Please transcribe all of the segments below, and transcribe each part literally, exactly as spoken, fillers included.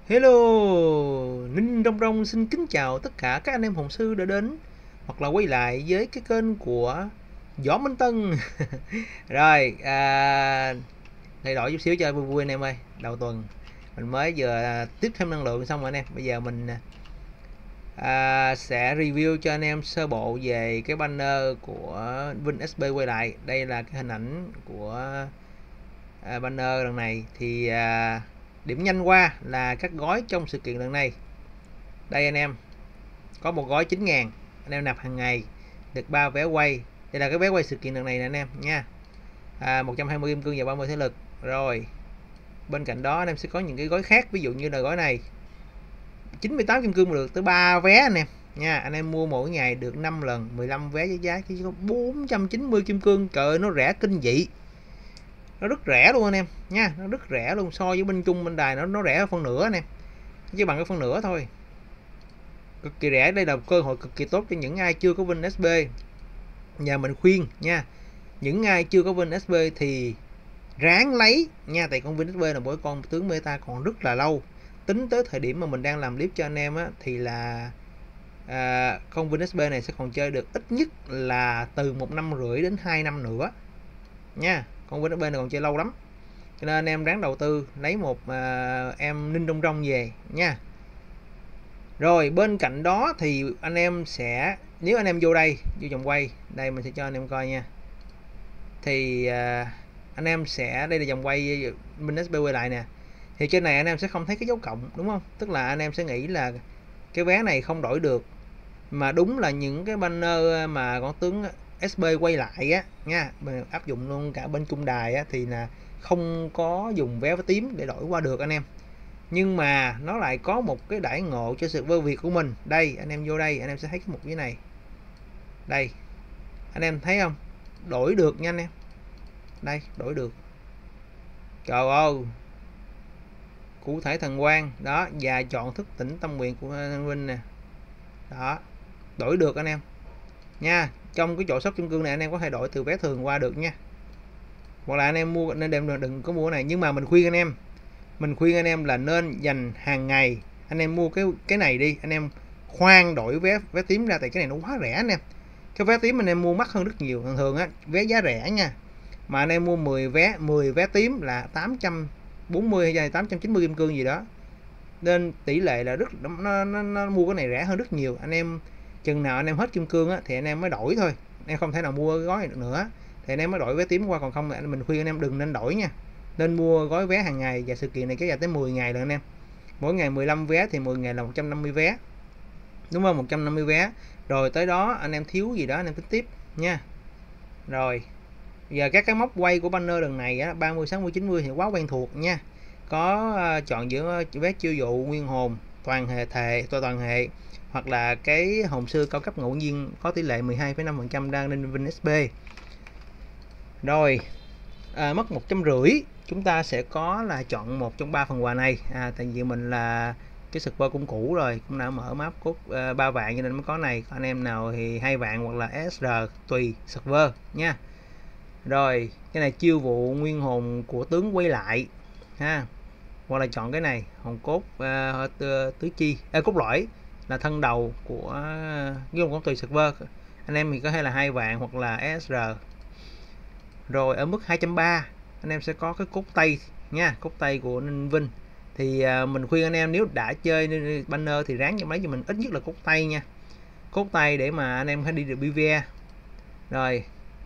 Hello, Ninh Đông Đông xin kính chào tất cả các anh em hồn sư đã đến hoặc là quay lại với cái kênh của Võ Minh Tân. Rồi, à, thay đổi chút xíu cho vui vui anh em ơi. Đầu tuần mình mới vừa tiếp thêm năng lượng xong rồi anh em. Bây giờ mình à, sẽ review cho anh em sơ bộ về cái banner của Vin ét pê quay lại. Đây là cái hình ảnh của à, banner lần này thì à, điểm nhanh qua là các gói trong sự kiện lần này. Đây anh em, có một gói chín ngàn, anh em nạp hàng ngày được ba vé quay. Đây là cái vé quay sự kiện lần này nè anh em nha. à, một trăm hai mươi kim cương và ba mươi thể lực. Rồi bên cạnh đó anh em sẽ có những cái gói khác, ví dụ như là gói này chín mươi tám kim cương mà được tới ba vé anh em nha. Anh em mua mỗi ngày được năm lần, mười lăm vé với giá chỉ có bốn trăm chín mươi kim cương. Trời ơi, nó rẻ kinh dị, nó rất rẻ luôn anh em nha, nó rất rẻ luôn. So với bên chung bên đài nó nó rẻ phân nửa anh em, chứ bằng cái phân nửa thôi, cực kỳ rẻ. Đây là cơ hội cực kỳ tốt cho những ai chưa có Vin ét pê. Nhà mình khuyên nha, những ai chưa có Vin ét pê thì ráng lấy nha, tại con Vin ét pê là mỗi con tướng meta còn rất là lâu. Tính tới thời điểm mà mình đang làm clip cho anh em á, thì là à, con Vin ét pê này sẽ còn chơi được ít nhất là từ một năm rưỡi đến hai năm nữa nha. Con Vin ét pê này còn chơi lâu lắm, cho nên anh em ráng đầu tư lấy một à, em Ninh Đông Rong về nha. Rồi bên cạnh đó thì anh em sẽ, nếu anh em vô đây, vô vòng quay đây mình sẽ cho anh em coi nha, thì à, anh em sẽ, đây là vòng quay Vin ét pê quay lại nè, thì trên này anh em sẽ không thấy cái dấu cộng đúng không, tức là anh em sẽ nghĩ là cái vé này không đổi được, mà đúng là những cái banner mà con tướng ét pê quay lại á nha, áp dụng luôn cả bên trung đài á, thì là không có dùng vé tím để đổi qua được anh em. Nhưng mà nó lại có một cái đãi ngộ cho server Việt của mình. Đây anh em vô đây anh em sẽ thấy cái mục cái này, đây anh em thấy không, đổi được nha anh em, đây đổi được. Trời ơi, cụ thể thần quang đó, và chọn thức tỉnh tâm nguyện của anh Vinh nè, đó đổi được anh em nha. Trong cái chỗ shop kim cương này anh em có thể đổi từ vé thường qua được nha, hoặc là anh em mua nên đừng, đừng có mua cái này. Nhưng mà mình khuyên anh em, mình khuyên anh em là nên dành hàng ngày anh em mua cái cái này đi, anh em khoan đổi vé vé tím ra, tại cái này nó quá rẻ anh em. Cái vé tím anh em mua mắc hơn rất nhiều. Thường thường á, vé giá rẻ nha, mà anh em mua mười vé mười vé tím là tám trăm bốn mươi hay tám trăm chín mươi kim cương gì đó, nên tỷ lệ là rất nó, nó, nó mua cái này rẻ hơn rất nhiều. Anh em chừng nào anh em hết kim cương á, thì anh em mới đổi thôi, anh em không thể nào mua gói này được nữa thì anh em mới đổi vé tím qua, còn không thì mình khuyên anh em đừng nên đổi nha, nên mua gói vé hàng ngày. Và sự kiện này kéo dài tới mười ngày rồi anh em, mỗi ngày mười lăm vé thì mười ngày là một trăm năm mươi vé, đúng không, một trăm năm mươi vé. Rồi tới đó anh em thiếu gì đó anh em tính tiếp nha. Rồi giờ các cái móc quay của banner lần này á, ba mươi, sáu mươi, chín mươi thì quá quen thuộc nha. Có uh, chọn giữa vé chiêu dụ, nguyên hồn, toàn hệ thề, toàn hệ, hoặc là cái hồn sư cao cấp ngẫu nhiên có tỷ lệ mười hai phẩy năm phần trăm đang lên Vin ét pê. Rồi à, mất một trăm rưỡi chúng ta sẽ có là chọn một trong ba phần quà này. À, tại vì mình là cái server cũng cũ rồi, cũng đã mở map cốt uh, ba vạn cho nên mới có này. Anh em nào thì hai vạn hoặc là ét rờ tùy server nha. Rồi cái này chiêu vụ nguyên hồn của tướng quay lại ha, hoặc là chọn cái này hồn cốt uh, tứ chi à, cốt lõi là thân đầu của uh, cũng tùy server. Anh em thì có thể là hai vạn hoặc là ét rờ. Rồi ở mức hai trăm ba mươi anh em sẽ có cái cốt tay nha, cốt tay của Ninh Vinh. Thì uh, mình khuyên anh em nếu đã chơi banner thì ráng cho mấy cho mình ít nhất là cốt tay nha, cốt tay để mà anh em phải đi được bê vê e. Rồi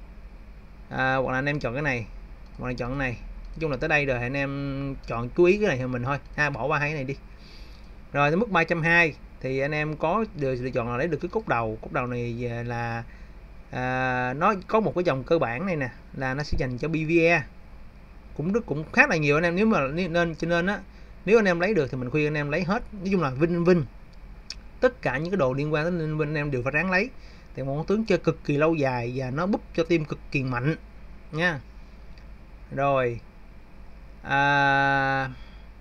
à, hoặc là anh em chọn cái này hoặc là chọn cái này, nói chung là tới đây rồi anh em chọn chú ý cái này thì mình thôi ha, bỏ qua hai cái này đi. Rồi tới mức ba trăm hai mươi thì anh em có được lựa chọn là lấy được cái cốt đầu. Cốt đầu này là à, nó có một cái dòng cơ bản này nè, là nó sẽ dành cho bê vê e cũng rất cũng khá là nhiều anh em. Nếu mà nên cho nên á, nếu anh em lấy được thì mình khuyên anh em lấy hết. Nói chung là Vinh Vinh tất cả những cái đồ liên quan đến Vinh anh em đều phải ráng lấy, thì một con tướng chơi cực kỳ lâu dài và nó búp cho team cực kỳ mạnh nha. Rồi à,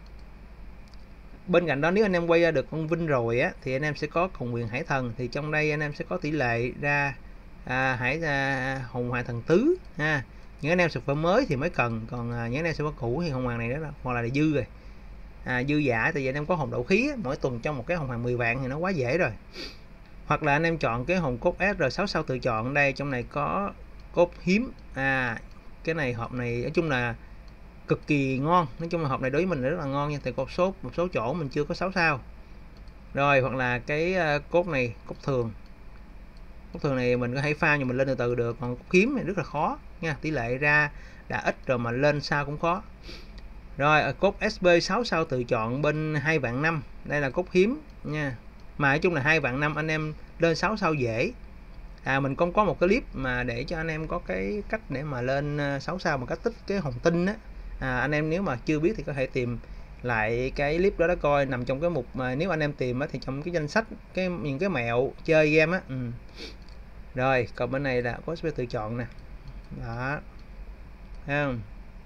bên cạnh đó nếu anh em quay ra được con Vinh rồi á, thì anh em sẽ có cầu nguyện hải thần. Thì trong đây anh em sẽ có tỷ lệ ra à, hải à, hồng hoàng thần tứ ha. Những anh em server mới thì mới cần, còn à, những anh em server cũ thì hồng hoàng này đó là, hoặc là dư rồi. à, dư giả, tại vì anh em có hồn đậu khí mỗi tuần trong một cái hồng hoàng mười vạn thì nó quá dễ rồi. Hoặc là anh em chọn cái hồn cốt S R sáu sao tự chọn, đây trong này có cốt hiếm, à cái này hộp này nói chung là cực kỳ ngon, nói chung là hộp này đối với mình rất là ngon nha, tại một số một số chỗ mình chưa có sáu sao. Rồi hoặc là cái cốt này, cốt thường, cốt thường này mình có thể pha nhưng mình lên từ từ được, còn cốt hiếm này rất là khó nha, tỷ lệ ra đã ít rồi mà lên sao cũng khó. Rồi cốt S B sáu sao tự chọn bên hai vạn năm, đây là cốt hiếm nha, mà nói chung là hai vạn năm anh em lên sáu sao dễ. À mình cũng có một cái clip mà để cho anh em có cái cách để mà lên sáu sao bằng cách tích cái hồng tinh á, à, anh em nếu mà chưa biết thì có thể tìm lại cái clip đó đó coi, nằm trong cái mục mà nếu anh em tìm á, thì trong cái danh sách cái những cái mẹo chơi game á. Ừ. Rồi còn bên này là có S B tự chọn nè, đó thấy không?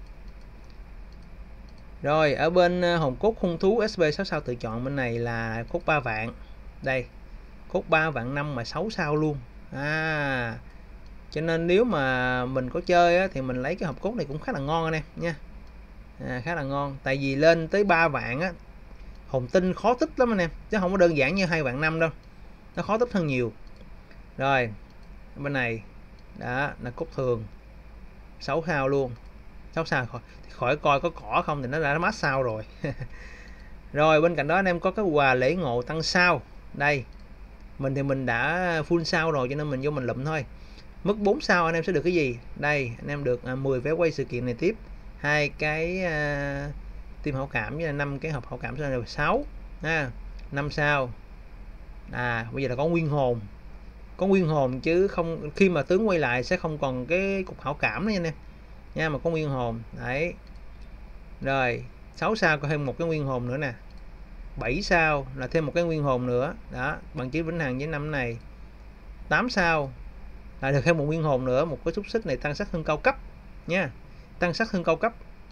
Rồi ở bên hồn cốt hung thú S B sáu sao tự chọn bên này là cốt ba vạn, đây cốt ba vạn năm mà sáu sao luôn, à cho nên nếu mà mình có chơi á, thì mình lấy cái hộp cốt này cũng khá là ngon anh em nha, à, khá là ngon, tại vì lên tới ba vạn á hồn tinh khó tích lắm anh em, chứ không có đơn giản như hai vạn năm đâu, nó khó tích hơn nhiều. Rồi bên này đó là cốt thường sáu sao luôn, sáu sao khỏi, khỏi coi có cỏ không thì nó đã mát sao rồi. Rồi bên cạnh đó anh em có cái quà lễ ngộ tăng sao, đây mình thì mình đã full sao rồi cho nên mình vô mình lụm thôi. Mức bốn sao anh em sẽ được cái gì, đây anh em được à, mười vé quay sự kiện này tiếp, hai cái à, team hảo cảm với năm cái hộp hảo cảm sẽ là sáu ha, năm sao. À bây giờ là có nguyên hồn, có nguyên hồn chứ không, khi mà tướng quay lại sẽ không còn cái cục hảo cảm nữa nha anh em nha, mà có nguyên hồn đấy. Rồi sáu sao có thêm một cái nguyên hồn nữa nè, bảy sao là thêm một cái nguyên hồn nữa đó, bằng chí vĩnh hằng với năm này. Tám sao là được thêm một nguyên hồn nữa, một cái xúc xích này tăng sát thương cao cấp nha, tăng sát thương cao cấp,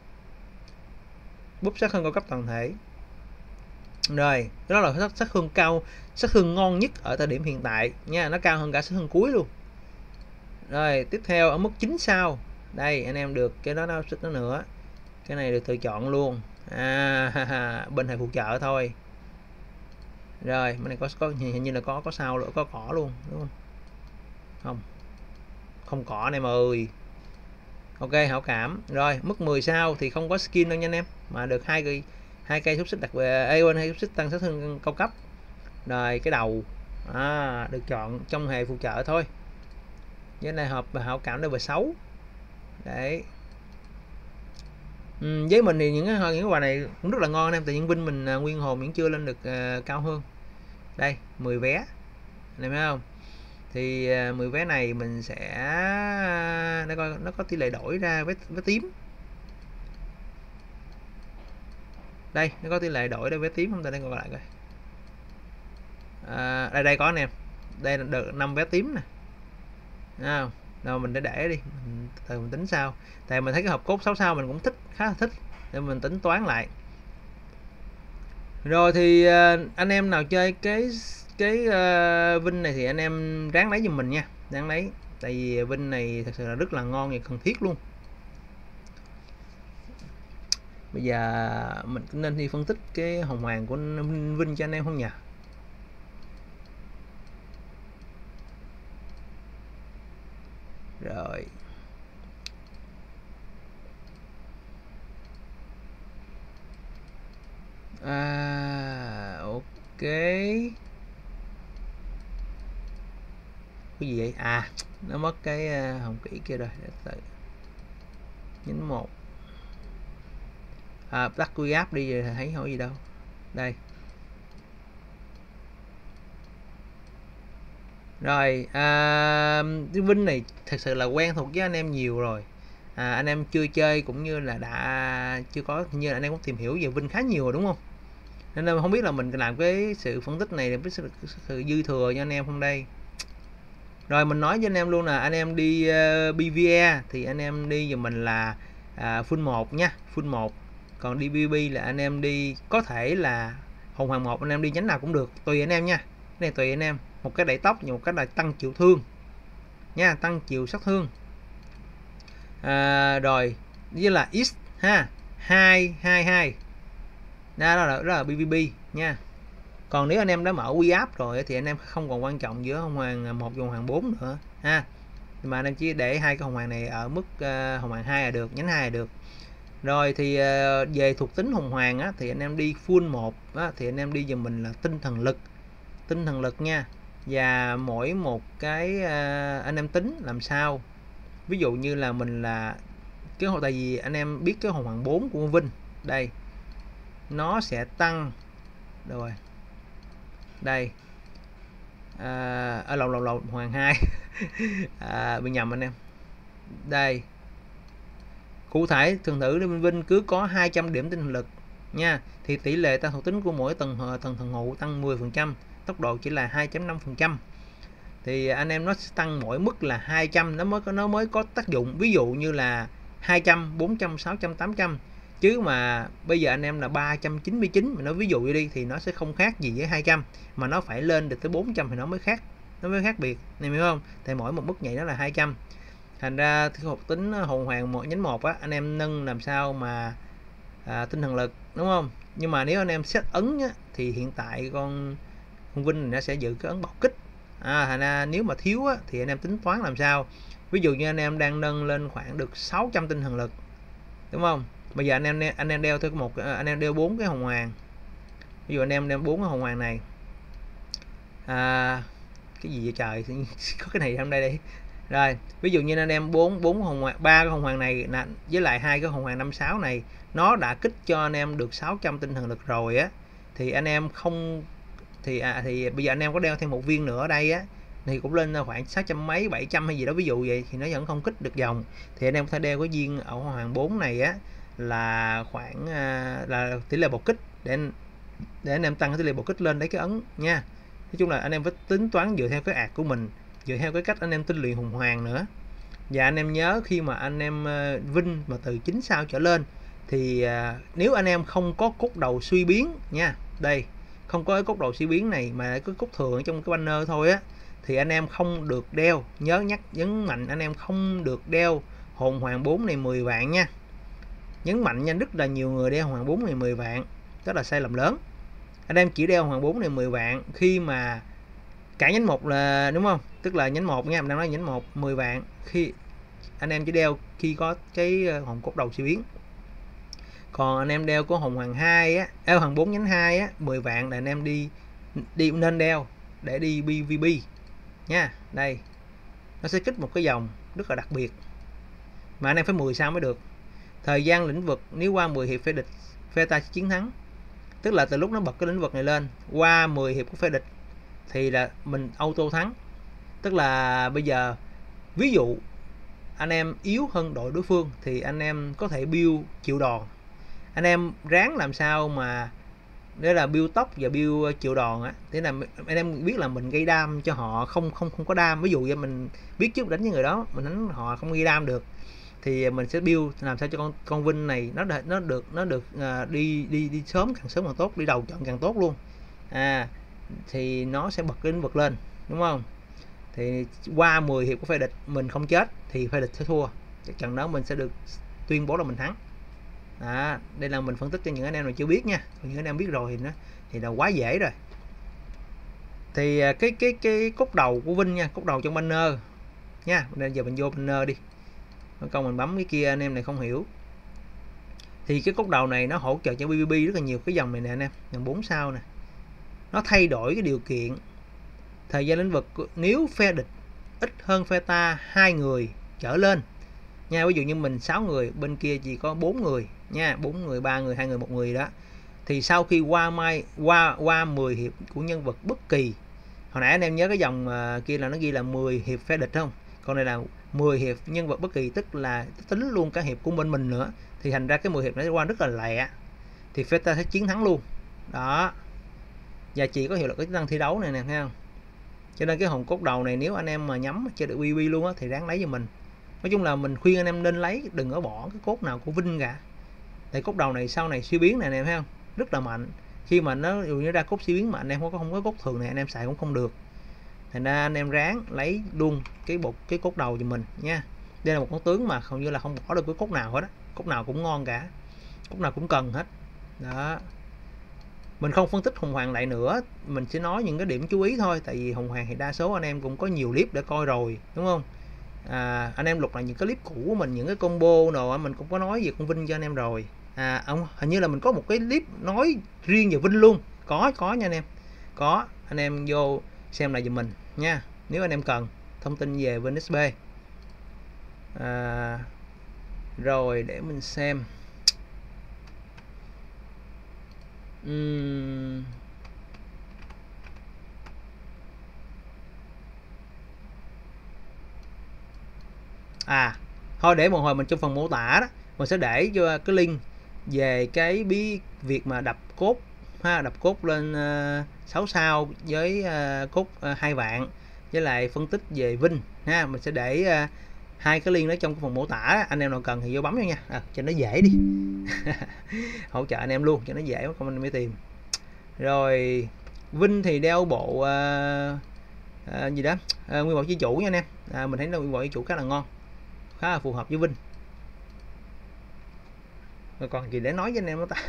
búp sát thương cao cấp toàn thể. Rồi đó là sát, sát thương cao, sát thương ngon nhất ở thời điểm hiện tại nha, nó cao hơn cả sát thương cuối luôn. Rồi tiếp theo ở mức chín sao, đây anh em được cái đó nó xích nó nữa, cái này được tự chọn luôn, à bên này phụ trợ thôi. Rồi bên này có có hình như là có có sao nữa, có cỏ luôn đúng không? Không, không cỏ anh em ơi. Ok hảo cảm. Rồi mức mười sao thì không có skin đâu nha anh em, mà được hai cây hai cây xúc xích đặc biệt, Aeon hay xúc xích tăng sát thương cao cấp. Rồi cái đầu à, được chọn trong hề phụ trợ thôi. Với này hộp hảo cảm level sáu. Đấy. Ừ, với mình thì những cái những cái quà này cũng rất là ngon anh em, tại những vinh mình uh, nguyên hồn vẫn chưa lên được uh, cao hơn. Đây mười vé anh em thấy không, thì uh, mười vé này mình sẽ nó coi nó có tỷ lệ đổi ra vé, vé tím. Đây nó có tỷ lệ đổi ra vé tím không ta, đây gọi lại coi. À, đây đây có anh em, đây là được năm vé tím nè, à, đâu mình để để đi mình, từ mình tính sao, tại mình thấy cái hộp cốt sáu sao mình cũng thích, khá là thích, để mình tính toán lại. Rồi thì uh, anh em nào chơi cái cái uh, vinh này thì anh em ráng lấy giùm mình nha, ráng lấy, tại vì vinh này thật sự là rất là ngon và cần thiết luôn. Bây giờ mình nên đi phân tích cái hồng hoàng của vinh cho anh em không nhỉ? Rồi à, ok, cái gì vậy, à nó mất cái uh, hồng kỹ kia rồi, để tự nhấn một, à, tắt quy áp đi rồi thấy hỏi gì đâu. Đây rồi à, cái vinh này thật sự là quen thuộc với anh em nhiều rồi, à, anh em chưa chơi cũng như là đã chưa có, như là anh em cũng tìm hiểu về vinh khá nhiều rồi đúng không, nên là không biết là mình làm cái sự phân tích này với sự, sự dư thừa cho anh em không đây. Rồi mình nói với anh em luôn là anh em đi uh, pê vê e thì anh em đi giùm mình là à, full một nha, full một, còn đi pê vê pê là anh em đi có thể là hồng hoàng một anh em đi nhánh nào cũng được, tùy anh em nha, cái này tùy anh em, một cái đẩy tốc, một cái là tăng chịu thương nha, tăng chịu sát thương. À, rồi với là x ha, hai hai hai đó, đó, là, đó là pê vê pê nha. Còn nếu anh em đã mở quy áp rồi thì anh em không còn quan trọng giữa hồng hoàng một và hồng hoàng bốn nữa ha, mà anh em chỉ để hai cái hồng hoàng này ở mức uh, hồng hoàng hai là được, nhánh hai là được. Rồi thì uh, về thuộc tính hồng hoàng á, thì anh em đi full một á, thì anh em đi giùm mình là tinh thần lực, tinh thần lực nha. Và mỗi một cái uh, anh em tính làm sao, ví dụ như là mình là cái tại vì anh em biết cái hồng hoàng bốn của Vinh đây nó sẽ tăng rồi đây à, ở lộn lộn lộn hoàng hai à, bị nhầm anh em. Đây cụ thể thường thử Vinh Vinh cứ có hai trăm điểm tinh thần lực nha, thì tỷ lệ tăng thuộc tính của mỗi tầng tầng thần hộ tăng mười phần trăm, tốc độ chỉ là hai phẩy năm phần trăm, thì anh em nó tăng mỗi mức là hai trăm nó mới có nó mới có tác dụng. Ví dụ như là hai trăm, bốn trăm, sáu trăm, tám trăm, chứ mà bây giờ anh em là ba trăm chín mươi chín, mà nó ví dụ như đi thì nó sẽ không khác gì với hai trăm, mà nó phải lên được tới bốn trăm thì nó mới khác, nó mới khác biệt, em hiểu không? Thì mỗi một mức nhảy nó là hai trăm. Thành ra cái thuộc tính hồn hoàng một nhánh một á, anh em nâng làm sao mà à, tinh thần lực, đúng không? Nhưng mà nếu anh em set ấn á, thì hiện tại con con Vinh nó sẽ giữ cái ấn bọc kích. À, thành ra nếu mà thiếu á, thì anh em tính toán làm sao. Ví dụ như anh em đang nâng lên khoảng được sáu trăm tinh thần lực, đúng không? Bây giờ anh em anh em đeo tới một anh em đeo bốn cái hồng hoàng. Ví dụ anh em đeo bốn cái hồng hoàng này. À, cái gì vậy trời, có cái này trong đây đi. Rồi, ví dụ như anh em bốn bốn hồng hoàng, ba cái hồng hoàng này với lại hai cái hồng hoàng năm sáu này, nó đã kích cho anh em được sáu trăm tinh thần lực rồi á, thì anh em không thì à, thì bây giờ anh em có đeo thêm một viên nữa ở đây á, thì cũng lên khoảng sáu trăm mấy, bảy trăm hay gì đó ví dụ vậy, thì nó vẫn không kích được dòng. Thì anh em có thể đeo cái viên ở hoàng bốn này á, là khoảng à, là tỷ lệ bộc kích, để để anh em tăng cái tỷ lệ bộc kích lên đấy cái ấn nha. Nói chung là anh em phải tính toán dựa theo cái ạt của mình, dựa theo cái cách anh em tinh luyện hùng hoàng nữa. Và anh em nhớ khi mà anh em uh, Vinh mà từ chín sao trở lên thì uh, nếu anh em không có cốt đầu suy biến nha, đây không có cái cốt đầu suy biến này mà cái cốt thường trong cái banner thôi á, thì anh em không được đeo, nhớ nhắc nhấn mạnh anh em không được đeo hồn hoàng bốn này mười vạn nha, nhấn mạnh nha, rất là nhiều người đeo hoàng bốn này mười vạn, đó là sai lầm lớn. Anh em chỉ đeo hoàng bốn này mười vạn khi mà cả nhánh một là, đúng không, tức là nhánh một nha, mình đang nói nhánh một mười vạn, khi anh em chỉ đeo khi có cái hồn cốt đầu suy biến. Còn anh em đeo của hồn hoàng hai á, đeo hoàng bốn nhánh hai á, mười vạn là anh em đi đi nên đeo để đi pê vê pê nha. Đây nó sẽ kích một cái dòng rất là đặc biệt, mà anh em phải mười sao mới được. Thời gian lĩnh vực nếu qua mười hiệp phe địch, phe ta sẽ chiến thắng, tức là từ lúc nó bật cái lĩnh vực này lên qua mười hiệp của phe địch thì là mình auto thắng. Tức là bây giờ ví dụ anh em yếu hơn đội đối phương thì anh em có thể build chịu đòn, anh em ráng làm sao mà để là build tốc và build chịu đòn á, thế là anh em biết là mình gây đam cho họ không không không có đam. Ví dụ như mình biết trước đánh với người đó, mình đánh họ không gây đam được, thì mình sẽ build làm sao cho con con Vinh này nó nó được nó được uh, đi đi đi sớm, càng sớm càng tốt, đi đầu chọn càng tốt luôn. À thì nó sẽ bật cái lĩnh vực lên, đúng không? Thì qua mười hiệp của phe địch mình không chết thì phe địch sẽ thua, chắc chắn đó mình sẽ được tuyên bố là mình thắng. À, đây là mình phân tích cho những anh em nào chưa biết nha, còn những anh em biết rồi thì nó thì là quá dễ rồi. Thì cái cái cái cốt đầu của Vinh nha, cốt đầu trong banner nha, nên giờ mình vô banner đi, còn mình bấm cái kia anh em này không hiểu. Thì cái cốt đầu này nó hỗ trợ cho pê vê pê rất là nhiều. Cái dòng này nè anh em, dòng bốn sao nè, nó thay đổi cái điều kiện thời gian lĩnh vực nếu phe địch ít hơn phe ta hai người trở lên nha. Ví dụ như mình sáu người, bên kia chỉ có bốn người nha, bốn người, ba người, hai người, một người đó, thì sau khi qua mai qua qua mười hiệp của nhân vật bất kỳ, hồi nãy anh em nhớ cái dòng uh, kia là nó ghi là mười hiệp phe địch không, còn này là mười hiệp nhân vật bất kỳ, tức là tính luôn cả hiệp của bên mình nữa, thì thành ra cái mười hiệp nó qua rất là lẹ, thì phe ta sẽ chiến thắng luôn đó. Và chỉ có hiệu lực cái chức năng thi đấu này nè, thấy không? Cho nên cái hồn cốt đầu này nếu anh em mà nhắm chơi được pê vê luôn á thì ráng lấy cho mình. Nói chung là mình khuyên anh em nên lấy, đừng có bỏ cái cốt nào của Vinh cả. Tại cốt đầu này sau này suy biến này nè, thấy không? Rất là mạnh. Khi mà nó dù như ra cốt suy biến mà anh em không có không có cốt thường này anh em xài cũng không được. Thành ra anh em ráng lấy luôn cái bột cái cốt đầu cho mình nha. Đây là một con tướng mà hầu như là không bỏ được cái cốt nào hết á, cốt nào cũng ngon cả, cốt nào cũng cần hết. Đó. Mình không phân tích Hồng Hoàng lại nữa, mình sẽ nói những cái điểm chú ý thôi, tại vì Hồng Hoàng thì đa số anh em cũng có nhiều clip để coi rồi, đúng không? À, anh em lục lại những cái clip cũ của mình, những cái combo nào mình cũng có nói về con Vinh cho anh em rồi. À, ông hình như là mình có một cái clip nói riêng về Vinh luôn, có có nha anh em, có, anh em vô xem lại giùm mình nha, nếu anh em cần thông tin về Vinh ét pê. À, rồi để mình xem. Uhm. À, thôi để một hồi mình trong phần mô tả đó, mình sẽ để cho cái link về cái bí việc mà đập cốt ha, đập cốt lên uh, sáu sao với uh, cốt uh, hai vạn, với lại phân tích về Vinh ha, mình sẽ để uh, hai cái link đó trong cái phần mô tả đó. Anh em nào cần thì vô bấm vô nha, à, cho nó dễ đi. Hỗ trợ anh em luôn cho nó dễ không anh mới tìm. Rồi Vinh thì đeo bộ uh, uh, gì đó uh, nguyên bộ chi chủ nha anh em, à, mình thấy là nguyên bộ chi chủ khá là ngon, khá là phù hợp với Vinh. Rồi còn gì để nói với anh em đó ta?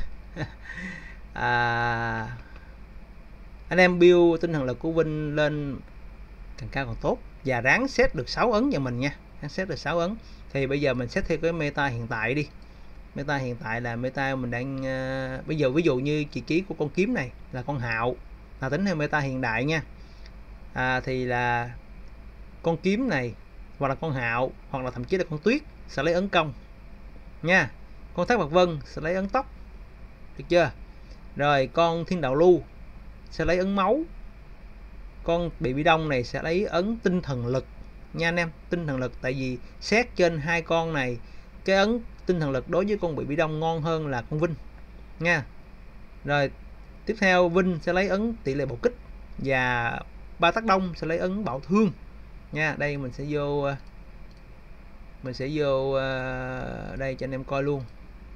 À, anh em build tinh thần lực của Vinh lên càng cao càng tốt, và ráng set được sáu ấn cho mình nha, ráng set được sáu ấn. Thì bây giờ mình set theo cái meta hiện tại đi. Meta hiện tại là meta mình đang uh, bây giờ ví dụ như vị trí của con kiếm này là con hạo, là tính theo meta hiện đại nha. À, thì là con kiếm này hoặc là con hạo hoặc là thậm chí là con tuyết sẽ lấy ấn công nha, con thác bạc vân sẽ lấy ấn tốc, được chưa? Rồi con thiên đạo lưu sẽ lấy ấn máu, con bị bị đông này sẽ lấy ấn tinh thần lực nha anh em, tinh thần lực, tại vì xét trên hai con này cái ấn tinh thần lực đối với con bị bị đông ngon hơn là con Vinh nha. Rồi tiếp theo Vinh sẽ lấy ấn tỷ lệ bạo kích, và ba tác đông sẽ lấy ấn bảo thương nha. Đây mình sẽ vô mình sẽ vô uh, đây cho anh em coi luôn.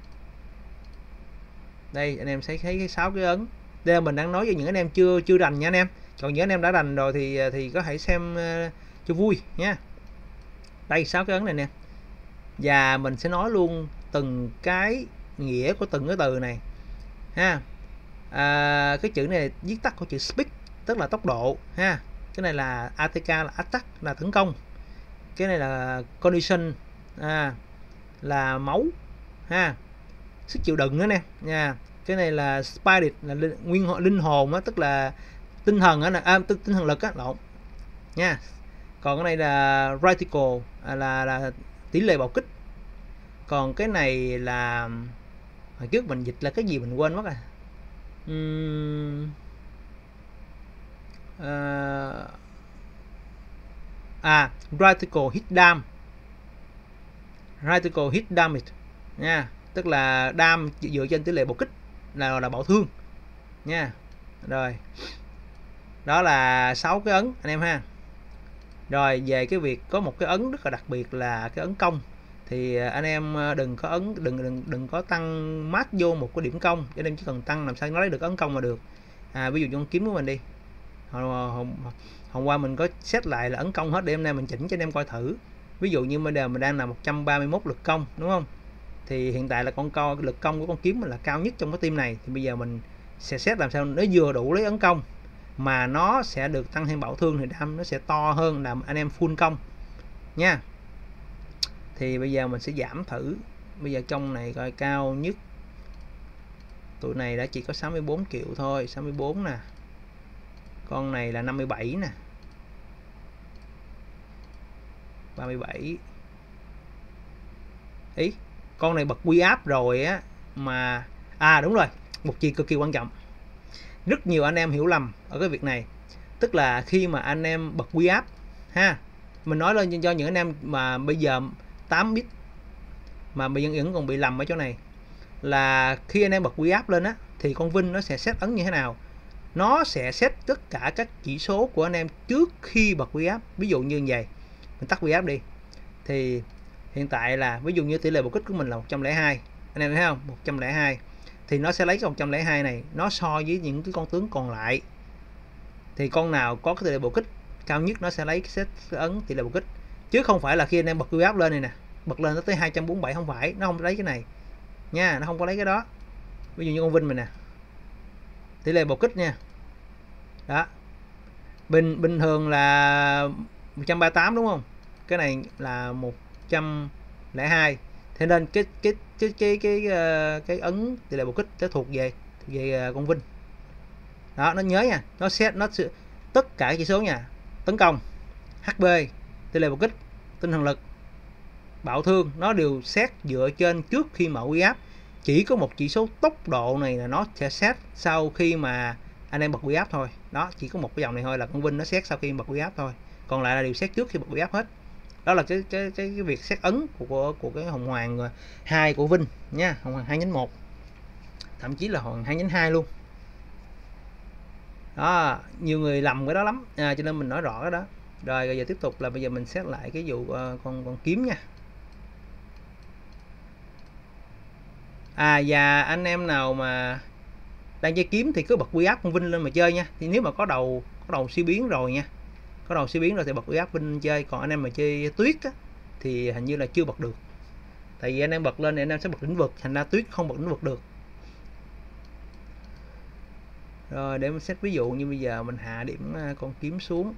Đây anh em sẽ thấy cái sáu cái ấn. Đây là mình đang nói cho những anh em chưa chưa rành nha anh em, còn những anh em đã rành rồi thì thì có thể xem uh, cho vui nha. Đây sáu cái ấn này nè, và mình sẽ nói luôn từng cái nghĩa của từng cái từ này ha. À, cái chữ này viết tắt của chữ speed tức là tốc độ ha, cái này là a tê ca là attack là tấn công, cái này là condition à, là máu ha, sức chịu đựng nữa nè nha. Cái này là spirit là linh, nguyên linh hồn á, tức là tinh thần á, à, tinh thần lực á, lộn nha. Còn cái này là reticle à, là là tỷ lệ bạo kích. Còn cái này là hồi trước mình dịch là cái gì mình quên mất à. Uhm, uh, à reticle hit dam, reticle hit damage nha, tức là đam dựa trên tỷ lệ bạo kích là là bảo thương nha. Rồi đó là sáu cái ấn anh em ha. Rồi về cái việc có một cái ấn rất là đặc biệt là cái ấn công, thì anh em đừng có ấn đừng đừng đừng có tăng mát vô một cái điểm công, cho nên chỉ cần tăng làm sao nó lấy được ấn công mà được. À, ví dụ con kiếm của mình đi, hôm, hôm, hôm qua mình có set lại là ấn công hết, để hôm nay mình chỉnh cho anh em coi thử. Ví dụ như bây giờ mình đang là một trăm ba mươi mốt lực công đúng không, thì hiện tại là con co lực công của con kiếm mình là cao nhất trong cái team này, thì bây giờ mình sẽ set làm sao nó vừa đủ lấy ấn công mà nó sẽ được tăng thêm bảo thương, thì đam nó sẽ to hơn, làm anh em full công nha. Thì bây giờ mình sẽ giảm thử, bây giờ trong này coi cao nhất tụi này đã chỉ có sáu mươi bốn triệu thôi, sáu mươi bốn nè, con này là năm mươi bảy nè, ba mươi bảy. Ý con này bật quy áp rồi á mà, à đúng rồi, một chi cực kỳ quan trọng, rất nhiều anh em hiểu lầm ở cái việc này, tức là khi mà anh em bật quy áp ha, mình nói lên cho những anh em mà bây giờ tám bit mà bây giờ vẫn còn bị lầm ở chỗ này, là khi anh em bật quy áp lên á thì con Vinh nó sẽ set ấn như thế nào, nó sẽ set tất cả các chỉ số của anh em trước khi bật quy áp. Ví dụ như vậy, mình tắt quy áp đi, thì hiện tại là ví dụ như tỷ lệ bạo kích của mình là một trăm lẻ hai, anh em thấy không, một trăm lẻ hai, thì nó sẽ lấy cái một trăm lẻ hai này nó so với những cái con tướng còn lại, thì con nào có cái tỷ lệ bạo kích cao nhất nó sẽ lấy cái set cái ấn tỷ lệ bạo kích, chứ không phải là khi anh em bật quy áp lên này nè, bật lên nó tới hai trăm bốn mươi bảy, không phải, nó không lấy cái này nha, nó không có lấy cái đó. Ví dụ như con Vinh mình nè, tỷ lệ bột kích nha. Đó, bình bình thường là một trăm ba mươi tám đúng không, cái này là một trăm lẻ hai, thế nên cái cái cái cái cái cái, cái ấn tỷ lệ bột kích nó thuộc về thuộc về con Vinh. Đó, nó nhớ nha, nó set nó tất cả chỉ số nha, tấn công, hát pê, tỷ lệ bột kích, tinh thần lực, bạo thương, nó đều xét dựa trên trước khi mở quy áp. Chỉ có một chỉ số tốc độ này là nó sẽ xét sau khi mà anh em bật quy áp thôi. Đó, chỉ có một cái dòng này thôi là con Vinh nó xét sau khi bật quy áp thôi, còn lại là đều xét trước khi bật quy áp hết. Đó là cái cái cái, cái việc xét ấn của, của của cái Hồng Hoàng hai của Vinh nha, Hồng Hoàng hai nhánh một, thậm chí là Hồng Hoàng hai nhánh hai luôn. Đó, nhiều người lầm cái đó lắm, à, cho nên mình nói rõ cái đó. Rồi bây giờ tiếp tục là bây giờ mình xét lại cái vụ uh, con con kiếm nha. À, và anh em nào mà đang chơi kiếm thì cứ bật quy áp con Vinh lên mà chơi nha. Thì nếu mà có đầu có đầu siêu biến rồi nha, có đầu siêu biến rồi thì bật quy áp Vinh chơi. Còn anh em mà chơi tuyết á, thì hình như là chưa bật được, tại vì anh em bật lên thì anh em sẽ bật lĩnh vực, thành ra tuyết không bật lĩnh vực được. Rồi để mình xét ví dụ như bây giờ mình hạ điểm con kiếm xuống.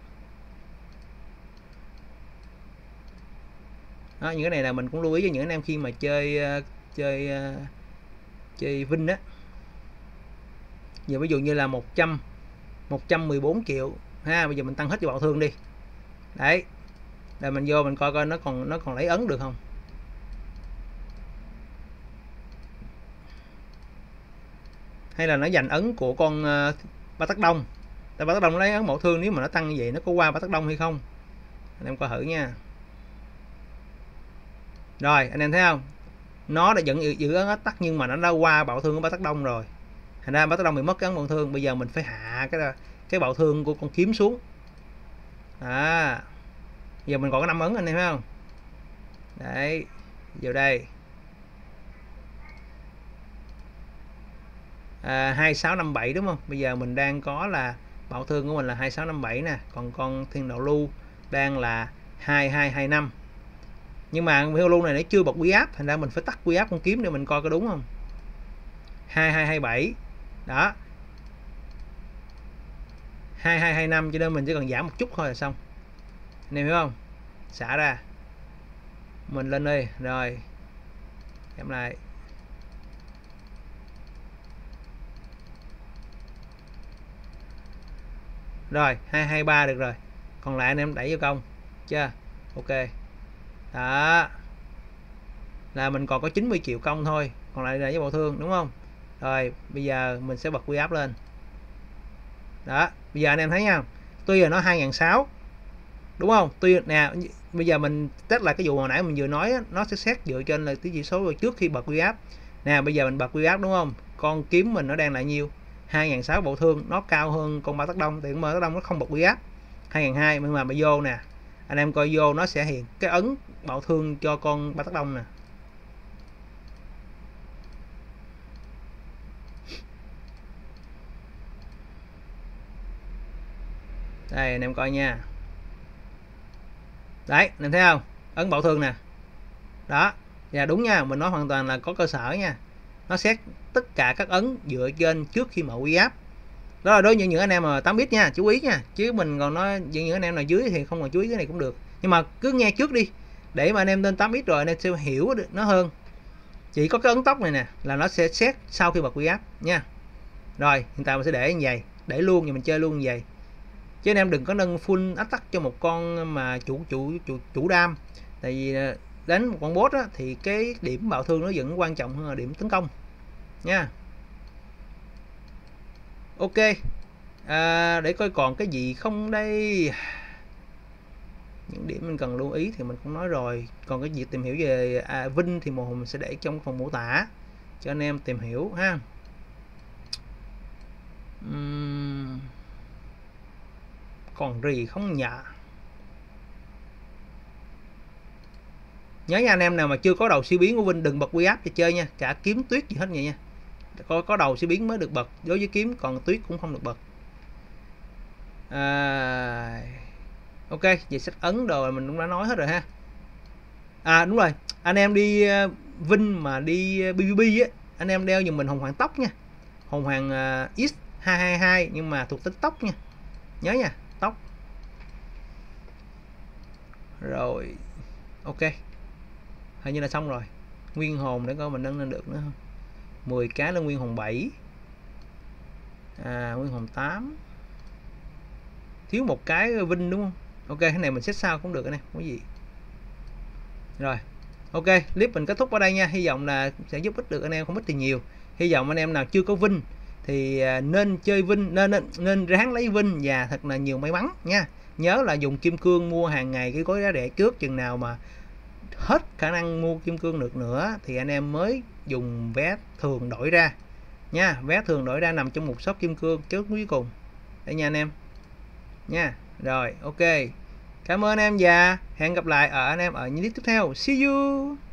Đó, những cái này là mình cũng lưu ý cho những anh em khi mà chơi chơi chơi Vinh á. Giờ ví dụ như là một trăm một trăm mười bốn triệu ha, bây giờ mình tăng hết cho bạo thương đi. Đấy, rồi mình vô mình coi coi nó còn nó còn lấy ấn được không. Hay là nó giành ấn của con uh, Ba Tắc Đông. Tại Ba Tắc Đông lấy ấn bạo thương, nếu mà nó tăng như vậy nó có qua Ba Tắc Đông hay không, anh em coi thử nha. Rồi anh em thấy không, nó đã vẫn giữ ấn ách tắc nhưng mà nó đã qua bạo thương của Ba Tắc Đông rồi, thành ra Ba Tắc Đông bị mất cái ấn bạo thương. Bây giờ mình phải hạ cái cái bạo thương của con kiếm xuống. À, giờ mình còn có năm ấn anh em thấy không. Đấy, vào đây à, hai sáu năm bảy đúng không. Bây giờ mình đang có là bạo thương của mình là hai sáu năm bảy nè, còn con thiên đạo lưu đang là hai hai hai năm. Nhưng mà thiên đạo lưu này nó chưa bật quy áp, thành ra mình phải tắt quy áp con kiếm để mình coi có đúng không. Hai hai hai bảy đó, hai hai hai năm, cho nên mình chỉ cần giảm một chút thôi là xong, anh em hiểu không. Xả ra, mình lên đi, rồi giảm lại. Rồi hai hai ba được rồi, còn lại anh em đẩy vô công chưa. Ok, đó là mình còn có chín mươi triệu công thôi, còn lại là với bạo thương đúng không. Rồi bây giờ mình sẽ bật quy áp lên. Đó, bây giờ anh em thấy nha, tuy là nó hai nghìn sáu trăm đúng không. Tuy nè, bây giờ mình test lại cái vụ hồi nãy mình vừa nói, nó sẽ xét dựa trên là cái chỉ số rồi trước khi bật quy áp. Nè, bây giờ mình bật quy áp đúng không, con kiếm mình nó đang là nhiêu, hai nghìn sáu trăm bạo thương, nó cao hơn con Ba Tắc Đông, thì con Ba Tắc Đông nó không bật quy áp hai nghìn hai trăm. Nhưng mà mà vô nè, anh em coi vô nó sẽ hiện cái ấn bạo thương cho con Ba Tắc Đông nè. Đây anh em coi nha. Đấy, anh em thấy không, ấn bạo thương nè. Đó, và đúng nha, mình nói hoàn toàn là có cơ sở nha. Nó xét tất cả các ấn dựa trên trước khi mở quy áp. Đó là đối với những anh em mà tám bit nha, chú ý nha. Chứ mình còn nói những những anh em nào dưới thì không còn chú ý cái này cũng được. Nhưng mà cứ nghe trước đi, để mà anh em lên tám bit rồi anh em sẽ hiểu được nó hơn. Chỉ có cái ấn tốc này nè là nó sẽ xét sau khi bật quy áp nha. Rồi hiện tại mình sẽ để như vậy, để luôn và mình chơi luôn như vậy. Chứ anh em đừng có nâng full attack cho một con mà chủ chủ chủ chủ đam. Tại vì đánh một con boss á, thì cái điểm bạo thương nó vẫn quan trọng hơn là điểm tấn công nha. Ok, à, để coi còn cái gì không đây. Những điểm mình cần lưu ý thì mình cũng nói rồi. Còn cái gì tìm hiểu về à, Vinh thì mình sẽ để trong phần mô tả cho anh em tìm hiểu ha. Uhm, còn gì không nhỉ? Nhớ nha, anh em nào mà chưa có đầu siêu biến của Vinh đừng bật quy áp để chơi nha, cả kiếm tuyết gì hết vậy nha. Có có đầu siêu biến mới được bật đối với kiếm, còn tuyết cũng không được bật. À, ok, về sách ấn đồ mình cũng đã nói hết rồi ha. À đúng rồi, anh em đi uh, Vinh mà đi uh, pê vê pê á, anh em đeo giùm mình hồng hoàng tóc nha, hồng hoàng uh, X hai hai hai nhưng mà thuộc tính tốc nha, nhớ nha, tốc. Rồi ok, hình như là xong rồi. Nguyên hồn để coi mình nâng lên được nữa không. Mười cái là nguyên hồn bảy, à, nguyên hồn tám, thiếu một cái vinh đúng không? Ok, cái này mình set sao cũng được, cái này không có gì. Rồi ok, clip mình kết thúc ở đây nha. Hy vọng là sẽ giúp ích được anh em, không ít thì nhiều. Hy vọng anh em nào chưa có vinh thì nên chơi vinh, nên nên, nên ráng lấy vinh và thật là nhiều may mắn nha. Nhớ là dùng kim cương mua hàng ngày cái gói giá rẻ trước, chừng nào mà hết khả năng mua kim cương được nữa thì anh em mới dùng vé thường đổi ra nha. Vé thường đổi ra nằm trong một shop kim cương trước cuối cùng đây nha anh em nha. Rồi ok, cảm ơn em và hẹn gặp lại ở anh em ở những clip tiếp theo. See you.